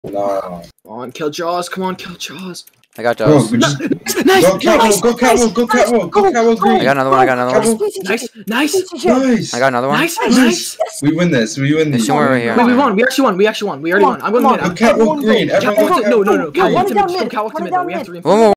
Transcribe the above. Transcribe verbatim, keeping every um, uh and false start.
Nah. Come on, kill Jaws. Come on, kill Jaws. I got Jaws. Bro, just... Nice, Go catwalk, go catwalk, go catwalk, go catwalk green. I got another one, I got another one. Nice, nice, Nice. I got another one. nice, nice. We win this, we win There's this. somewhere right here. Wait, we won. We actually won. We actually won. We already won. I'm going to mid. Go catwalk green. Everyone go No, no, no. catwalk green. Catwalk to mid. Catwalk to mid. We have to reinforce.